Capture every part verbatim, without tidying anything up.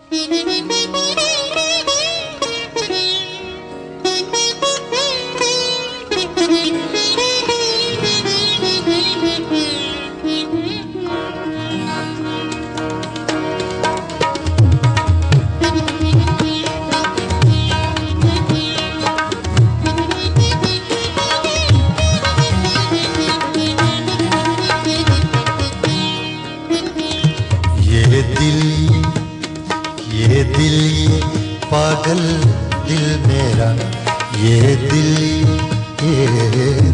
पागल दिल मेरा, ये दिल ये दिल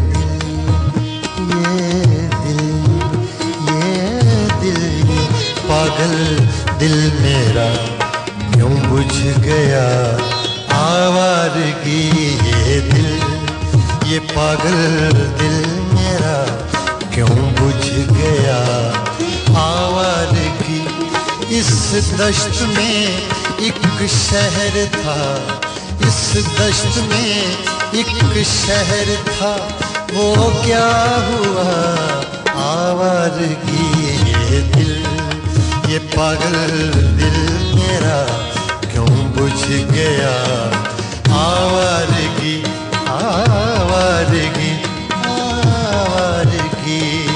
ये दिल ये दिल ये पागल दिल मेरा क्यों बुझ गया आवारगी। ये दिल ये पागल दिल मेरा क्यों बुझ गया आवारगी। इस दश्त में एक शहर था, इस दश्त में एक शहर था, वो क्या हुआ आवारगी। ये दिल ये पागल दिल मेरा क्यों बुझ गया आवारगी आवारगी आवारगी।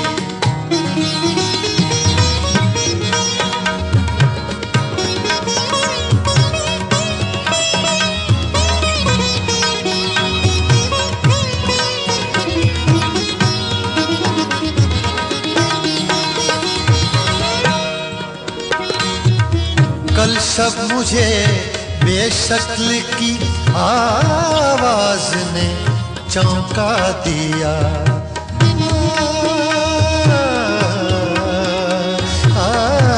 कल शब मुझे बेशक्ल की आवाज ने चौंका दिया। आ,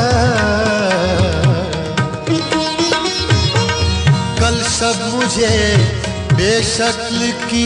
कल शब मुझे बेशक्ल की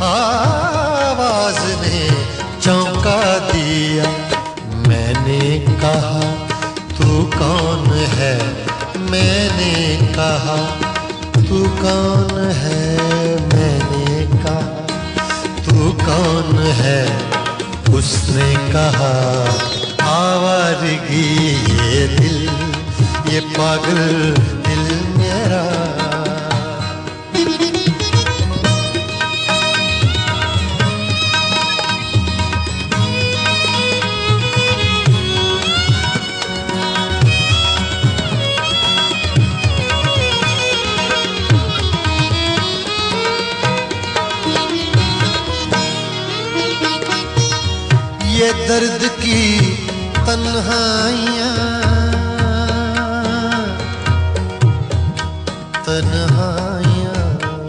आवाज ने चौंका दिया। मैंने कहा तू कौन है, मैंने कहा तू कौन है, मैंने कहा तू कौन है। उसने कहा आवारगी। ये दिल ये पागल दिल मेरा। ये दर्द की तन्हाइयाँ तन्हाइयाँ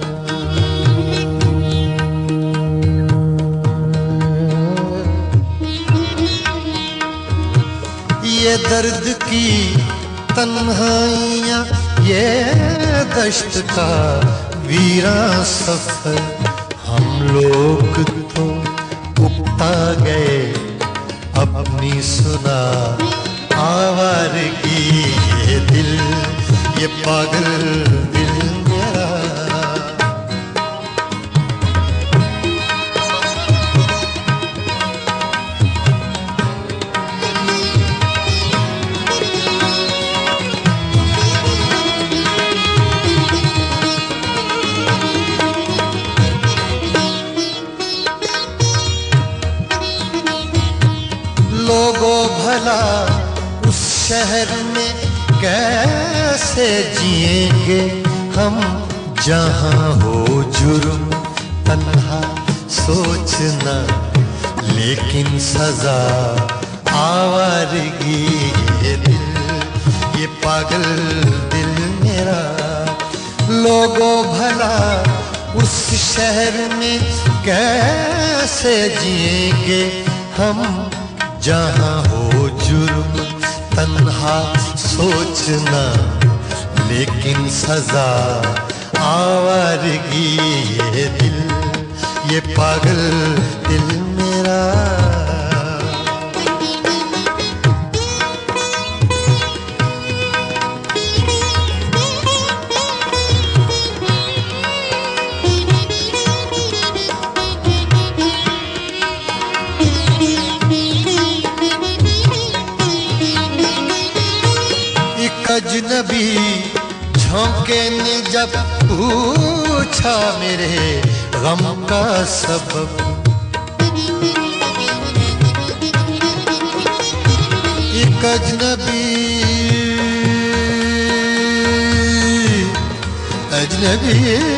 ये दर्द की तन्हाइयाँ, ये दश्त का वीरा सफर। हम लोग तो उगता गए अपनी सुना आवारगी। ये दिल ये पागल दिल मेरा। लोगों भला उस शहर में कैसे जिएंगे हम, जहां हो जुर्म तन्हा सोचना लेकिन सजा आवारगी। ये दिल ये पागल दिल मेरा। लोगों भला उस शहर में कैसे जिएंगे हम, जहां हो जुर्म तन्हा सोचना लेकिन सजा आवारगी। ये दिल ये पागल दिल मेरा। अजनबी झोंके ने जब पूछा मेरे गम का सबब, एक अजनबी अजनबी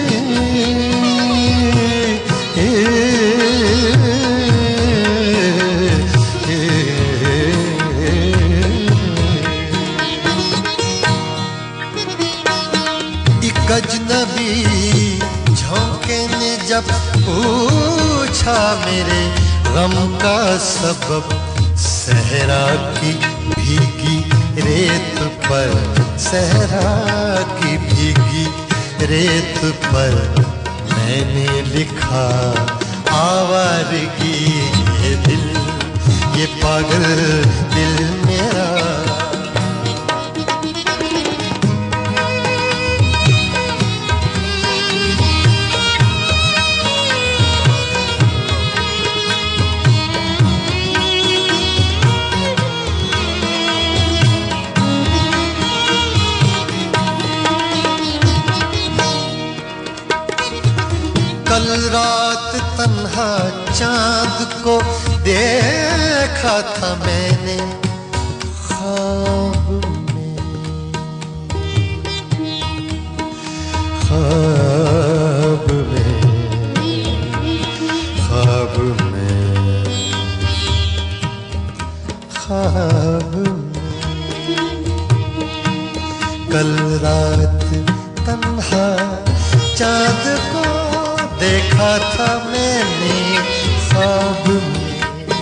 एक अजनबी झोंके ने जब पूछा मेरे गम का सबब, सहरा की भीगी रेत पर, सहरा की भीगी रेत पर मैंने लिखा आवारगी, ये दिल ये पागल दिल मेरा। कल रात तन्हा चांद को देखा था मैंने ख्वाब में, ख्वाब में, ख्वाब में, ख्वाब में। कल रात तन्हा चांद को देखा था मैंने ख्वाब में,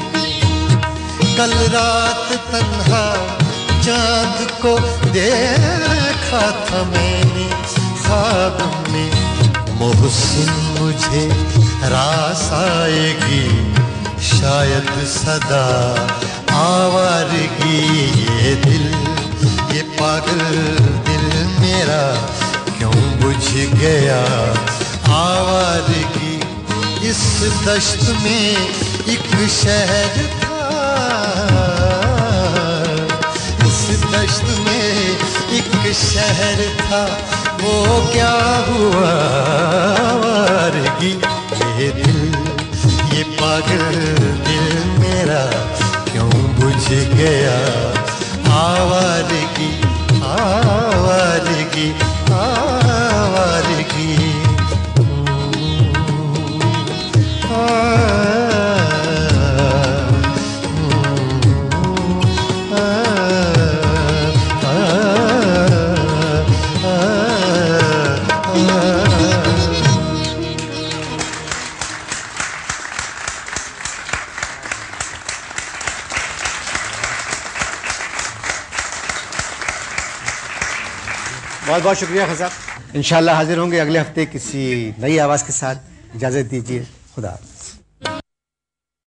कल रात तन्हा चांद को देखा था मैंने ख्वाब में। मोहसिन मुझे रास आएगी शायद सदा आवारगी, ये दिल ये पागल दिल मेरा क्यों बुझ गया आवारगी। इस दश्त में एक शहर था, इस दश्त में एक शहर था, वो क्या हुआ आवारगी। ये दिल ये पागल दिल मेरा क्यों बुझ गया आवारगी, आवारगी, आवारगी। बहुत बहुत शुक्रिया खान साहब। इंशाल्लाह हाजिर होंगे अगले हफ्ते किसी नई आवाज़ के साथ। इजाज़त दीजिए, खुदा।